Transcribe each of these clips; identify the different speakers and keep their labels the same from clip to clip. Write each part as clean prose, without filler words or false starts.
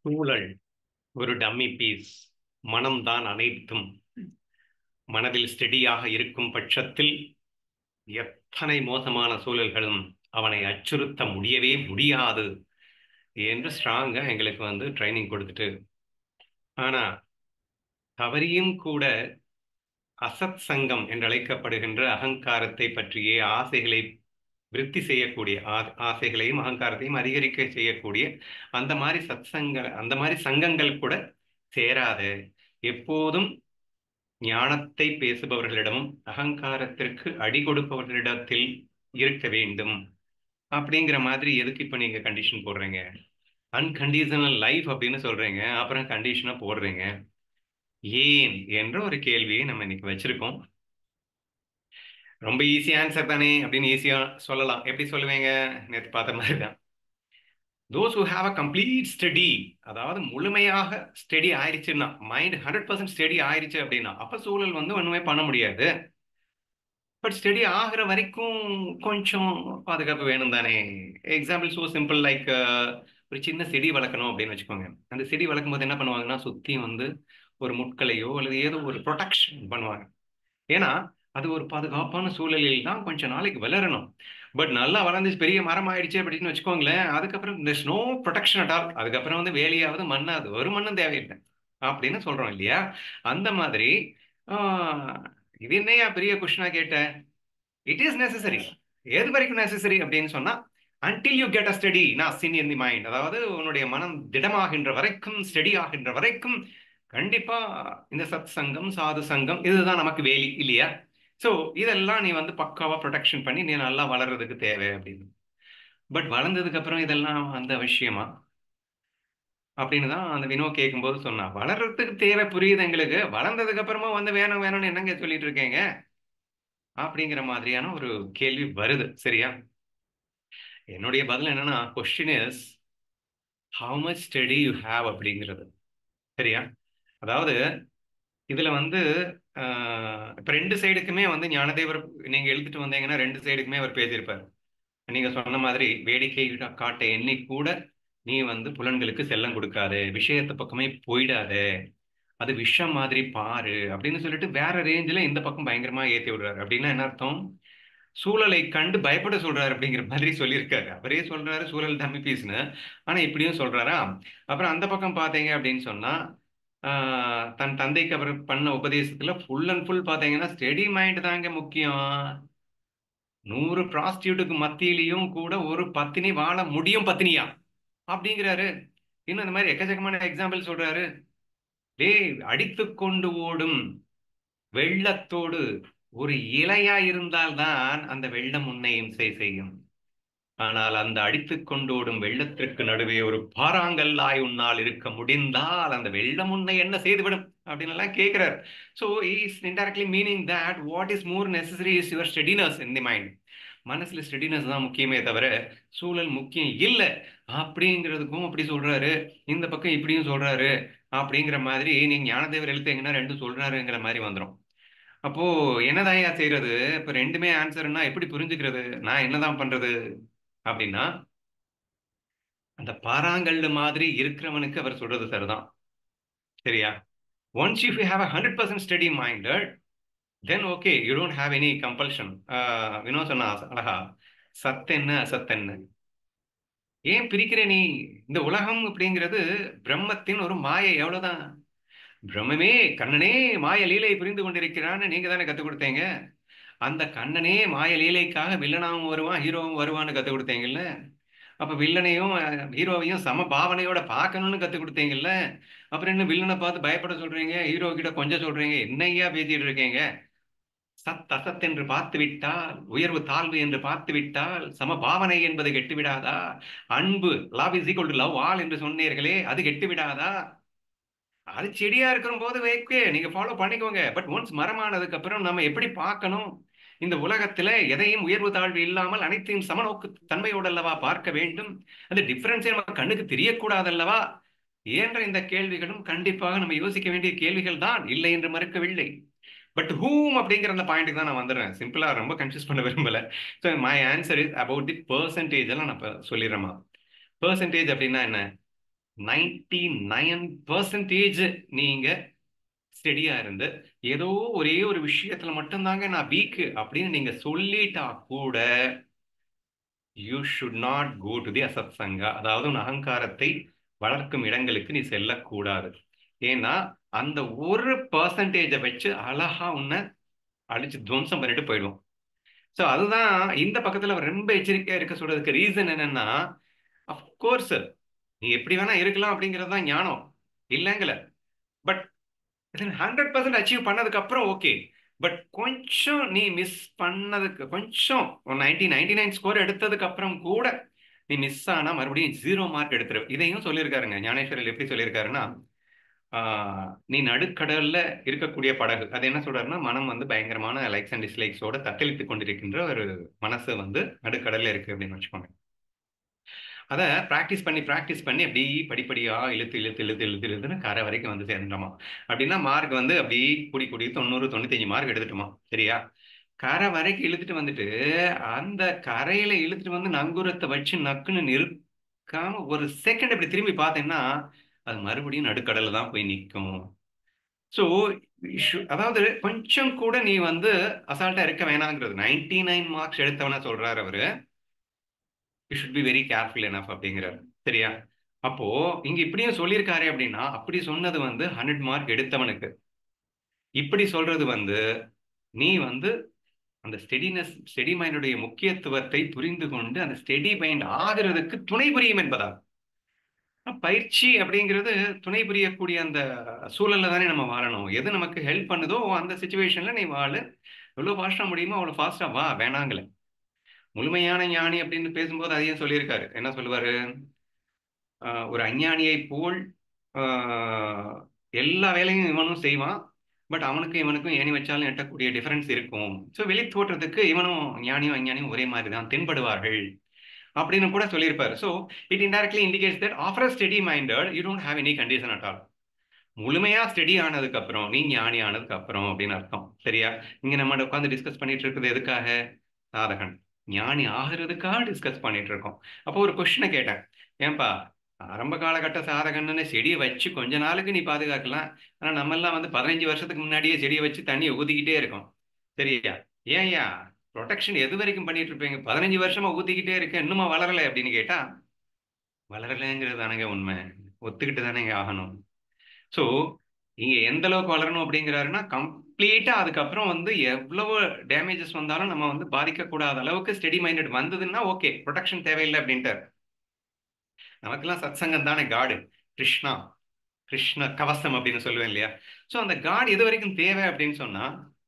Speaker 1: சூழல் ஒரு dummy piece. மனம்தான் அனைத்தும். மனதில் ஸ்டெடியாக இருக்கும் பட்சத்தில் எத்தனை மோசமான சூழல்களும் அவனை அச்சுறுத்த முடியவே முடியாது என்று ஸ்ட்ராங்கா எங்களுக்கு ட்ரைனிங் கொடுத்துட்டு, ஆனா தவறியும் கூட அசத் சங்கம் என்றழைக்கப்படுகின்ற அகங்காரத்தை பற்றிய ஆசைகளை விருத்தி செய்யக்கூடிய ஆசைகளையும் அகங்காரத்தையும் அதிகரிக்க செய்யக்கூடிய அந்த மாதிரி சங்கங்கள் கூட சேராத, எப்போதும் ஞானத்தை பேசுபவர்களிடமும் அகங்காரத்திற்கு அடி கொடுப்பவர்களிடத்தில் இருக்க வேண்டும். அப்படிங்கிற மாதிரி எதுக்கு இப்ப நீங்க கண்டிஷன் போடுறீங்க? அன்கண்டிஷனல் லைஃப் அப்படின்னு சொல்றீங்க, அப்புறம் கண்டிஷனை போடுறீங்க. ஏன் என்ற ஒரு கேள்வியை நம்ம இன்னைக்கு வச்சிருக்கோம். ரொம்ப ஈஸி ஆன்சர் தானே அப்படின்னு ஈஸியா சொல்லலாம். எப்படி சொல்லுவீங்க? நேற்று பார்த்த மாதிரி தான். those who have a complete steady, அதாவது முழுமையாக ஸ்டெடி ஆயிடுச்சுன்னா, மைண்ட் 100% ஸ்டெடி ஆயிடுச்சு அப்படின்னா, அப்ப சூழல் ஒண்ணுமே பண்ண முடியாது. பட் ஸ்டெடி ஆகிற வரைக்கும் கொஞ்சம் பாதுகாப்பு வேணும் தானே. எக்ஸாம்பிள் சோ சிம்பிள் லைக், ஒரு சின்ன செடி வளர்க்கணும் அப்படின்னு வச்சுக்கோங்க. அந்த செடி வளர்க்கும் போது என்ன பண்ணுவாங்கன்னா, சுத்தி ஒரு முட்களையோ அல்லது ஏதோ ஒரு ப்ரொடெக்ஷன் பண்ணுவாங்க. ஏன்னா அது ஒரு பாதுகாப்பான சூழலில் தான் கொஞ்ச நாளைக்கு வளரணும். பட் நல்லா வளர்ந்து பெரிய மரம் ஆயிடுச்சு அப்படின்னு வச்சுக்கோங்களேன், அதுக்கப்புறம் இந்த ஸ்னோ ப்ரொடெக்ஷன் அட் ஆல், அதுக்கப்புறம் வேலையாவது மண்ணாது ஒரு மண்ணும் தேவையில்லை அப்படின்னு சொல்றோம் இல்லையா? அந்த மாதிரி இது என்னையா பெரிய கொஸ்டினா கேட்ட? It is necessary. எது வரைக்கும் நெசசரி அப்படின்னு சொன்னா, until you get a steady sin in the mind, அதாவது உன்னுடைய மனம் திடமாகின்ற வரைக்கும், ஸ்டெடி ஆகின்ற வரைக்கும் கண்டிப்பா இந்த சத் சங்கம் சாது சங்கம் இதுதான் நமக்கு வேலி இல்லையா? சோ இதெல்லாம் நீ பக்காவா ப்ரொடெக்ஷன் பண்ணி நீ நல்லா வளர்றதுக்கு தேவை அப்படின்னு. பட் வளர்ந்ததுக்கு அப்புறம் இதெல்லாம் அவசியமா அப்படின்னு தான் அந்த வினோ கேட்கும்போது சொன்னா. வளர்றதுக்கு தேவை புரியுது எங்களுக்கு, வளர்ந்ததுக்கு அப்புறமா வேணும் வேணும்னு என்னங்க சொல்லிட்டு இருக்கீங்க அப்படிங்கிற மாதிரியான ஒரு கேள்வி வருது. சரியா? என்னுடைய பதில் என்னன்னா, question is how much steady you have அப்படிங்கிறது. சரியா? அதாவது இதுல இப்ப ரெண்டு சைடுக்குமே ஞானதேவர் நீங்க எழுதிட்டு வந்தீங்கன்னா ரெண்டு சைடுக்குமே அவர் பேசியிருப்பார். நீங்க சொன்ன மாதிரி வேடிக்கை காட்ட எண்ணி கூட நீ புலன்களுக்கு செல்லம் கொடுக்காது, விஷயத்து பக்கமே போயிடாது, அது விஷம் மாதிரி பாரு அப்படின்னு சொல்லிட்டு வேற ரேஞ்சில இந்த பக்கம் பயங்கரமா ஏத்தி விடுறாரு. அப்படின்னா என்ன அர்த்தம்? சூழலை கண்டு பயப்பட சொல்றாரு அப்படிங்கிற மாதிரி சொல்லியிருக்காரு. அவரே சொல்றாரு சூழல் டம்மி பீஸ்னு, ஆனா இப்படியும் சொல்றாரா? அப்புறம் அந்த பக்கம் பாத்தீங்க அப்படின்னு சொன்னா, தன் தந்தைக்கு அவர் பண்ண உபதேசத்துல ஃபுல் அண்ட் ஃபுல் பாத்தீங்கன்னா ஸ்டெடி மைண்ட் தாங்க முக்கியம். 100 ப்ராஸ்டியூட்டுக்கு மத்தியிலையும் கூட ஒரு பத்தினி வாழ முடியும் பத்தினியா அப்படிங்கிறாரு. இன்னும் இந்த மாதிரி எக்கச்சக்கமான எக்ஸாம்பிள் சொல்றாரு. டேய், அடித்து கொண்டு ஓடும் வெள்ளத்தோடு ஒரு இலையா இருந்தால்தான் அந்த வெள்ளம் உன்னை இம்சை செய்யும். ஆனால் அந்த அடித்துக் கொண்டோடும் வெள்ளத்திற்கு நடுவே ஒரு பாறாங்கல்லாய் உன்னால் இருக்க முடிந்தால் அந்த வெள்ளம் உன்னை என்ன செய்துவிடும் அப்படின்னு எல்லாம் கேட்கிறார். So is indirectly meaning that what is more necessary is your steadiness in the mind. மனசுல ஸ்டெடினஸ் தான் முக்கியமே தவிர சூழல் முக்கியம் இல்லை அப்படிங்கிறதுக்கும் அப்படி சொல்றாரு. இந்த பக்கம் இப்படியும் சொல்றாரு. அப்படிங்கிற மாதிரி நீங்க ஞானதேவர் எழுத்தீங்கன்னா ரெண்டும் சொல்றாருங்கிற மாதிரி வந்துடும். அப்போ என்னதான் செய்யறது? இப்ப ரெண்டுமே ஆன்சர்னா எப்படி புரிஞ்சுக்கிறது? நான் என்னதான் பண்றது அப்படின்னா, அந்த பாறாங்கல்லு மாதிரி இருக்கிறவனுக்கு அவர் சொல்றது சரிதான். சரியா? Once if you have 100% steady minded, then okay, you don't have any compulsion. வினோ சொன்னா அழகா, சத்தென்ன அசத்தென்ன ஏன் பிரிக்கிற நீ? இந்த உலகம் அப்படிங்கிறது பிரம்மத்தின் ஒரு மாயை, எவ்வளவுதான். பிரம்மமே கண்ணனே மாய லீலை புரிந்து கொண்டிருக்கிறான்னு நீங்க தானே கத்துக் கொடுத்தீங்க. அந்த கண்ணனே மாய லீலைக்காக வில்லனாவும் வருவான் ஹீரோவும் வருவான்னு கத்துக் கொடுத்தீங்கல்ல. அப்ப வில்லனையும் ஹீரோவையும் சம பாவனையோட பார்க்கணும்னு கத்து கொடுத்தீங்கல்ல. அப்புறம் என்ன வில்லனை பார்த்து பயப்பட சொல்றீங்க, ஹீரோ கிட்ட கொஞ்சம் சொல்றீங்க, என்னையா பேசிட்டு இருக்கீங்க? சத் அசத் என்று பார்த்து விட்டால், உயர்வு தாழ்வு என்று பார்த்து விட்டால் சம பாவனை என்பது கெட்டு விடாதா? அன்பு, love is equal to love all என்று சொன்னீர்களே, அது கெட்டு விடாதா? அது செடியா இருக்கிற போது ஓகே, நீங்க ஃபாலோ பண்ணிக்கோங்க. பட் ஒன்ஸ் மரமானதுக்கு அப்புறம் நம்ம எப்படி பார்க்கணும்? இந்த உலகத்துல எதையும் உயர்வு தாழ்வு இல்லாமல் அனைத்தையும் சமநோக்கு தன்மையோடு அல்லவா பார்க்க வேண்டும். அந்த டிஃபரன்ஸே நம்ம கண்ணுக்கு தெரியக்கூடாது அல்லவா என்ற இந்த கேள்விகளும் கண்டிப்பாக நம்ம யோசிக்க வேண்டிய கேள்விகள் தான், இல்லை என்று மறுக்கவில்லை. பட் ஹூம் அப்படிங்கிற அந்த பாயிண்ட்டுக்கு தான் நான் வந்துடுறேன். சிம்பிளா ரொம்ப கன்ஃபியூஸ் பண்ண விரும்பல. So my answer is about the percentage எல்லாம் நான் சொல்லிடுறேமா. பெர்சன்டேஜ் அப்படின்னா என்ன? 99% நீங்க ஸ்டெடியா இருந்து ஏதோ ஒரே ஒரு விஷயத்துல மட்டும்தாங்க நான் வீக்கு அப்படின்னு நீங்க சொல்லிட்டா கூட you should not go to the அசத் சங்கா, அதாவது உன் அகங்காரத்தை வளர்க்கும் இடங்களுக்கு நீ செல்லக்கூடாது. ஏன்னா அந்த ஒரு பர்சன்டேஜை வச்சு அழகா உன்னை அழிச்சு துவம்சம் பண்ணிட்டு போயிடும். ஸோ அதுதான் இந்த பக்கத்துல அவர் ரொம்ப எச்சரிக்கையா இருக்க சொல்றதுக்கு ரீசன் என்னன்னா, அஃப்கோர்ஸ் நீ எப்படி வேணா இருக்கலாம் அப்படிங்கிறது தான் ஞானம், இல்லைங்கள. பட் 100% அச்சீவ் பண்ணதுக்கு அப்புறம் ஓகே. பட் கொஞ்சம் நீ மிஸ் பண்ணதுக்கு கொஞ்சம் 99 ஸ்கோர் எடுத்ததுக்கு அப்புறம் கூட நீ மிஸ் ஆனா மறுபடியும் 0 மார்க் எடுத்துரு. இதையும் சொல்லியிருக்காருங்க ஞானேஸ்வரர். எப்படி சொல்லியிருக்காருன்னா, நீ நடுக்கடல்ல இருக்கக்கூடிய படகு, அது என்ன சொல்றாருன்னா, மனம் வந்து பயங்கரமான லைக்ஸ் அண்ட் டிஸ்லைக்ஸோட தத்தளித்துக் கொண்டிருக்கின்ற ஒரு மனசு வந்து நடுக்கடல்ல இருக்கு அப்படின்னு வச்சுக்கோங்க. அதை ப்ராக்டிஸ் பண்ணி அப்படி படிப்படியா இழுத்து இழுத்து இழுத்து இழுத்து இழுத்துன்னு கரை வரைக்கும் வந்து சேர்ந்துட்டோமா. அப்படின்னா மார்க் வந்து அப்படி கூடி கூடி 90 95 மார்க் எடுத்துட்டோமா. சரியா? கரை வரைக்கும் இழுத்துட்டு வந்துட்டு அந்த கரையில இழுத்துட்டு வந்து நங்கூரத்தை வச்சு நக்குன்னு நிற்காம ஒரு செகண்ட் இப்படி திரும்பி பார்த்தேன்னா அது மறுபடியும் நடுக்கடல்ல தான் போய் நிற்கும். ஸோ அதாவது கொஞ்சம் கூட நீ வந்து அசால்ட்டா இருக்க வேணாங்கிறது. 99 மார்க்ஸ் எடுத்தவன சொல்றாரு அவரு, you should be very careful enough அப்படிங்கிறார். சரியா? அப்போ இங்க இப்படியும் சொல்லியிருக்காரு அப்படின்னா, அப்படி சொன்னது வந்து 100 மார்க் எடுத்தவனுக்கு. இப்படி சொல்றது வந்து நீ வந்து அந்த ஸ்டெடி மைண்டுடைய முக்கியத்துவத்தை புரிந்து கொண்டு அந்த ஸ்டெடி மைண்ட் ஆகிறதுக்கு துணை புரியும் என்பதா. பயிற்சி அப்படிங்கிறது துணை புரியக்கூடிய அந்த சூழல்ல தானே நம்ம வாழணும். எது நமக்கு ஹெல்ப் பண்ணுதோ அந்த சுச்சுவேஷன்ல நீ வாழு. எவ்வளவு ஃபாஸ்டா முடியுமோ அவ்வளவு ஃபாஸ்டா வா, வேணாங்கல. முழுமையான ஞானி அப்படின்னு பேசும்போது அதையும் சொல்லியிருக்காரு. என்ன சொல்லுவாரு? ஒரு அஞ்ஞானியை போல் ஆஹ், எல்லா வேலையும் இவனும் செய்வான். பட் அவனுக்கும் இவனுக்கும் ஏணி வச்சாலும் எட்டக்கூடிய டிஃபரன்ஸ் இருக்கும். ஸோ வெளி தோற்றத்துக்கு இவனும் ஞானியும் அஞ்ஞானியும் ஒரே மாதிரி தான் தென்படுவார்கள் அப்படின்னு கூட சொல்லியிருப்பாரு. So it indirectly indicates that after steady minded you don't have any condition at all. முழுமையா ஸ்டடி ஆனதுக்கு அப்புறம் நீ ஞானி ஆனதுக்கு அப்புறம் அப்படின்னு அர்த்தம். சரியா? இங்க நம்ம உட்காந்து டிஸ்கஸ் பண்ணிட்டு இருக்குது எதுக்காக? சாதகன் ஞானி ஆகிறதுக்காக டிஸ்கஸ் பண்ணிட்டு இருக்கோம். அப்போ ஒரு கொஸ்டினை கேட்டேன். ஏன்பா, ஆரம்ப காலகட்ட சாதகன்னு செடியை வச்சு கொஞ்ச நாளுக்கு நீ பாதுகாக்கலாம். ஆனா நம்ம எல்லாம் வந்து 15 வருஷத்துக்கு முன்னாடியே செடியை வச்சு தண்ணியை ஊத்திக்கிட்டே இருக்கோம். சரியா? ஏன்யா ப்ரொடெக்ஷன் எது வரைக்கும் பண்ணிட்டு இருப்பீங்க? 15 வருஷமா ஊத்திக்கிட்டே இருக்க, இன்னுமா வளரல அப்படின்னு கேட்டா, வளரலைங்கிறது தானேங்க உண்மை. ஒத்துக்கிட்டு தானேங்க ஆகணும். ஸோ இங்க எந்த அளவுக்கு வளரணும் அப்படிங்கிறாருன்னா, கம்ப்ளீட்டா அதுக்கப்புறம் வந்து எவ்வளவு டேமேஜஸ் வந்தாலும் நம்ம வந்து பாதிக்கக்கூடாத அளவுக்கு ஸ்டெடி மைண்டட் வந்ததுன்னா ஓகே, ப்ரொடெக்ஷன் தேவையில்லை அப்படின்ட்டு. நமக்கெல்லாம் சத்சங்கம் தானே காடு. கிருஷ்ணா, கிருஷ்ண கவசம் அப்படின்னு சொல்லுவேன் இல்லையா? ஸோ அந்த காட் எது வரைக்கும் தேவை அப்படின்னு சொன்னா,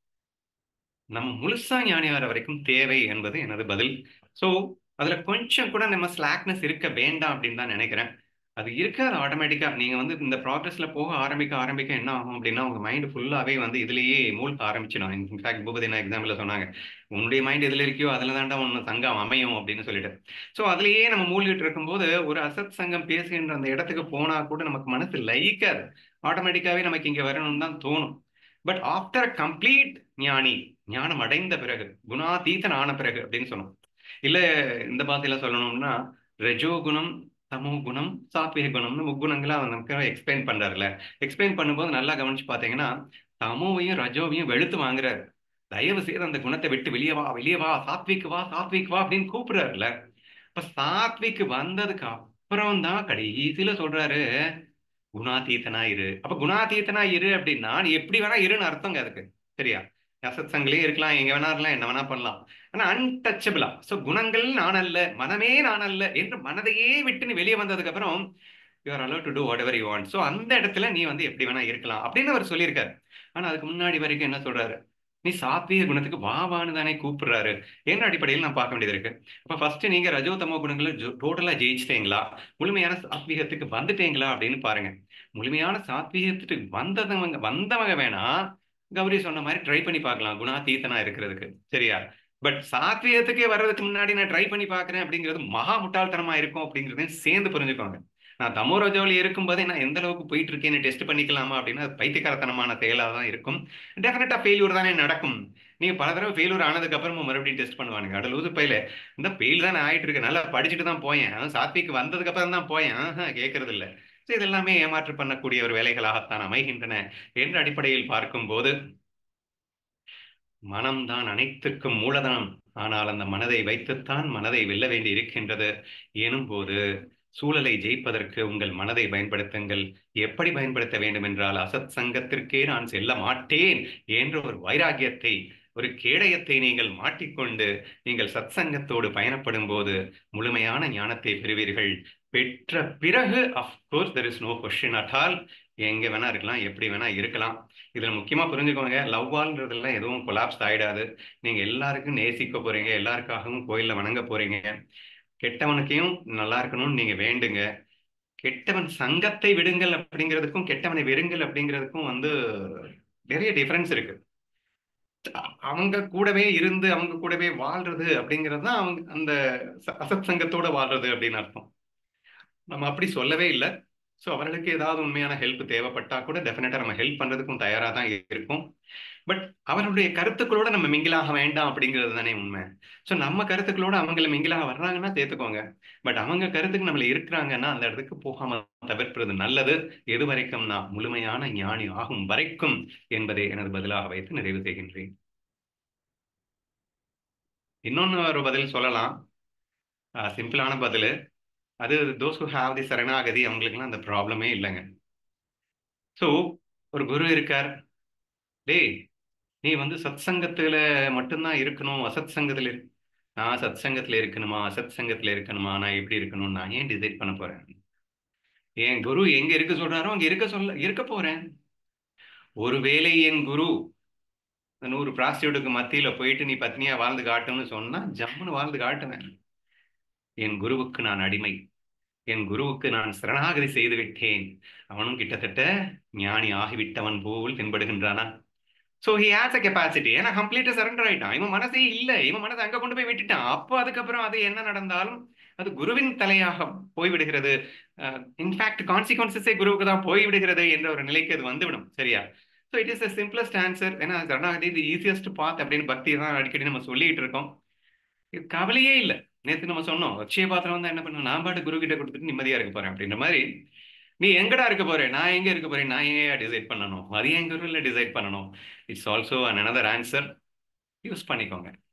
Speaker 1: நம்ம முழுசா ஞானி வர வரைக்கும் தேவை என்பது எனது பதில். ஸோ அதுல கொஞ்சம் கூட நம்ம ஸ்லாக்னஸ் இருக்க வேண்டாம் அப்படின்னு தான் நினைக்கிறேன். அது இருக்காது ஆட்டோமேட்டிக்கா. நீங்க வந்து இந்த ப்ராக்ரஸ்ல போக ஆரம்பிக்க ஆரம்பிக்க என்ன ஆகும் அப்படின்னா, உங்க மைண்ட் ஃபுல்லாவே வந்து இதுலயே மூழ்க ஆரம்பிச்சிடும். இன்ஃபேக்ட் பூபதி என்ன எக்ஸாம்பிள் சொன்னாங்க, உன்னுடைய மைண்ட் எதுல இருக்கியோ அதுல தாண்டா உன் சங்கம் அமையும் அப்படின்னு சொல்லிட்டு. ஸோ அதுலயே நம்ம மூழ்கிட்டு இருக்கும்போது ஒரு அசத் சங்கம் பேசுகின்ற அந்த இடத்துக்கு போனா கூட நமக்கு மனசு லயிக்காது. ஆட்டோமேட்டிக்காவே நமக்கு இங்க வரணும்னு தான் தோணும். பட் ஆஃப்டர் கம்ப்ளீட் ஞானி, ஞானம் அடைந்த பிறகு, குணாதீதன் ஆன பிறகு அப்படின்னு சொன்னோம். இல்ல இந்த பாஷையில சொல்லணும்னா, ரஜோகுணம், தமோ குணம், சாத்விக குணம்னு முக்குணங்களா அவர் நமக்கு எக்ஸ்பிளைன் பண்றாருல. எக்ஸ்பிளைன் பண்ணும்போது நல்லா கவனிச்சு பார்த்தீங்கன்னா, தமோவையும் ரஜோவையும் வெளுத்து வாங்குறாரு. தயவு செய்து அந்த குணத்தை விட்டு வெளியே வா, வெளியே வா, சாத்விக் வா, சாத்விக் வா அப்படின்னு கூப்பிடுறாருல. இப்ப சாத்விக் வந்ததுக்கு அப்புறம் தான் கடைசியில சொல்றாரு, குணாதீதனா இரு. அப்ப குணாதீதனா இரு அப்படின்னா நீ எப்படி வேணா இருன்னு அர்த்தங்க அதுக்கு. சரியா? அசத் சங்கிலே இருக்கலாம், எங்க வேணா இருக்கலாம், என்ன வேணா பண்ணலாம். ஆனா அன்டச்சபிளா. சோ குணங்கள் நான் அல்ல, மனமே நான் அல்ல என்று மனதையே விட்டு நீ வெளியே வந்ததுக்கு அப்புறம் you are allow to do whatever you want. So அந்த இடத்துல நீ வந்து எப்படி வேணா இருக்கலாம் அப்படின்னு அவர் சொல்லியிருக்காரு. ஆனா அதுக்கு முன்னாடி வரைக்கும் என்ன சொல்றாரு? நீ சாத்வீக குணத்துக்கு வாவான்னு தானே கூப்பிடுறாரு. என்ன அடிப்படையில் நான் பார்க்க வேண்டியது இருக்கு. அப்ப ஃபர்ஸ்ட் நீங்க ரஜோ தமோ குணங்களை டோட்டலா ஜெயிச்சிட்டீங்களா, முழுமையான சாத்வீகத்துக்கு வந்துட்டீங்களா அப்படின்னு பாருங்க. முழுமையான சாத்வீகத்துக்கு வந்தவங்க வேணா கௌரி சொன்ன மாதிரி ட்ரை பண்ணி பார்க்கலாம் குணாதீதனா இருக்கிறதுக்கு. சரியா? பட் சாத்வீகத்துக்கே வர்றதுக்கு முன்னாடி நான் ட்ரை பண்ணி பார்க்கறேன் அப்படிங்கிறது மகா முட்டாள்தனமா இருக்கும் அப்படிங்கிறதையும் சேர்ந்து புரிஞ்சுக்கோங்க. நான் தமோ ரஜோவில் இருக்கும்போதே நான் எந்த அளவுக்கு போயிட்டு இருக்கேன்னு டெஸ்ட் பண்ணிக்கலாமா அப்படின்னா அது பைத்தியக்காரத்தனமான செயலாக தான் இருக்கும். டெஃபினட்டா ஃபெயில்யூர் தானே நடக்கும். நீங்க பல தடவை ஃபெயில்யூர் ஆனதுக்கு அப்புறமா மறுபடியும் டெஸ்ட் பண்ணுவானுங்க. அட லூசு பையில, இந்த ஃபெயில் தானே ஆயிட்டு இருக்கு, நல்லா படிச்சுட்டு தான் போயேன், சாத்விக்கு வந்ததுக்கு அப்புறம் தான் போயேன், கேட்கறது இல்ல. இதெல்லாமே ஏமாற்று பண்ணக்கூடிய ஒரு வேலைகளாகத்தான் அமைகின்றன என்ற அடிப்படையில் பார்க்கும்போது, மனம்தான் அனைத்துக்கும் மூலதனம். ஆனால் அந்த மனதை வைத்துத்தான் மனதை வெல்ல வேண்டி இருக்கின்றது எனும்போது, சூழலை ஜெயிப்பதற்கு உங்கள் மனதை பயன்படுத்துங்கள். எப்படி பயன்படுத்த வேண்டும் என்றால், அசத் சங்கத்திற்கே நான் செல்ல மாட்டேன் என்ற ஒரு வைராகியத்தை, ஒரு கேடயத்தை நீங்கள் மாட்டிக்கொண்டு நீங்கள் சத் சங்கத்தோடு பயணப்படும் போது முழுமையான ஞானத்தை பெறுவீர்கள். பெற்ற பிறகு of course there is no question at all. எங்க வேணா இருக்கலாம், எப்படி வேணா இருக்கலாம். இதுல முக்கியமா புரிஞ்சுக்கோங்க, லவ்வால்ன்றதெல்லாம் எதுவும் கொலாப்ஸ் ஆயிடாது. நீங்க எல்லாருக்கும் நேசிக்க போறீங்க, எல்லாருக்காகவும் கோயில்ல வணங்க போறீங்க. கெட்டவனுக்கையும் நல்லா இருக்கணும்னு நீங்க வேண்டுங்க. கெட்டவன் சங்கத்தை விடுங்கள் அப்படிங்கிறதுக்கும் கெட்டவனை வெறுங்கள் அப்படிங்கிறதுக்கும் நிறைய டிஃபரன்ஸ் இருக்கு. அவங்க கூடவே இருந்து அவங்க கூடவே வாழ்றது அப்படிங்கிறது தான் அவங்க அந்த அசத் சங்கத்தோட வாழ்றது அப்படின்னு அர்த்தம். நம்ம அப்படி சொல்லவே இல்லை. ஸோ அவர்களுக்கு ஏதாவது உண்மையான ஹெல்ப் தேவைப்பட்டா கூட டெஃபினட்டா நம்ம ஹெல்ப் பண்றதுக்கும் தயாராக தான் இருக்கும். பட் அவர்களுடைய கருத்துக்களோட நம்ம மிங்கிலாக வேண்டாம் அப்படிங்கிறது தானே உண்மை. ஸோ நம்ம கருத்துக்களோட அவங்கள மிங்கிலாக வர்றாங்கன்னா சேர்த்துக்கோங்க. பட் அவங்க கருத்துக்கு நம்மள இருக்கிறாங்கன்னா அந்த இடத்துக்கு போகாம தவிர்ப்பது நல்லது. எது வரைக்கும் நான் முழுமையான ஞானி ஆகும் வரைக்கும் என்பதை எனது பதிலாக வைத்து நிறைவு செய்கின்றேன். இன்னொன்னு ஒரு பதில் சொல்லலாம். சிம்பிளான பதில். அது தோஸ் ஹூ ஹாவ் தி சரணாகதி அவங்களுக்குலாம் அந்த ப்ராப்ளமே இல்லைங்க. ஸோ ஒரு குரு இருக்கார். டேய், நீ சத் சங்கத்துல மட்டும்தான் இருக்கணும், அசத் சங்கத்துல நான் சத் சங்கத்துல இருக்கணுமா, அசத் சங்கத்துல இருக்கணுமா, நான் எப்படி இருக்கணும், நான் ஏன் டிசைட் பண்ண போறேன்? என் குரு எங்க இருக்க சொல்றாரோ அங்க இருக்க போறேன். ஒருவேளை என் குரு 100 பிராஸ்டியூட்டுக்கு மத்தியில போயிட்டு நீ பத்னியா வாழ்ந்து காட்டுன்னு சொன்னா ஜம்முன்னு வாழ்ந்து காட்டுவேன். என் குருவுக்கு நான் அடிமை. என் குருவுக்கு நான் சரணாகதி செய்து விட்டேன். அவனும் கிட்டத்தட்ட ஞானி ஆகிவிட்டவன் போல் தென்படுகின்றானா? So he has a capacity. ஏன்னா கம்ப்ளீட்டா சரண்டர் ஆயிட்டான். இவன் மனசே இல்லை, இவன் மனசை அங்க கொண்டு போய் விட்டுட்டான். அப்போ அதுக்கப்புறம் அது என்ன நடந்தாலும் அது குருவின் தலையாக போய்விடுகிறது. இன்ஃபேக்ட் கான்சிக்வன்சஸே குருவுக்கு தான் போய்விடுகிறது என்ற ஒரு நிலைக்கு அது வந்துவிடும். சரியா? So it is the simplest answer. ஏன்னா சரணாகதி தி ஈஸியஸ்ட் பாத் அப்படின்னு பக்தி தான் அடிக்கடி நம்ம சொல்லிட்டு இருக்கோம். இது கவலையே இல்லை. நேற்று நம்ம சொன்னோம், அக்ஷய பாத்திரம் வந்து என்ன பண்ண, நான் பாட்டு குரு கிட்ட கொடுத்துட்டு நிம்மதியா இருக்க போறேன் அப்படின்ற மாதிரி. நீ எங்கடா இருக்க போறேன், நான் எங்க இருக்க போறேன், நான் ஏன் டிசைட் பண்ணணும், அது என் குரு இல்லை டிசைட் பண்ணணும். It's also another answer. Use பண்ணிக்கோங்க.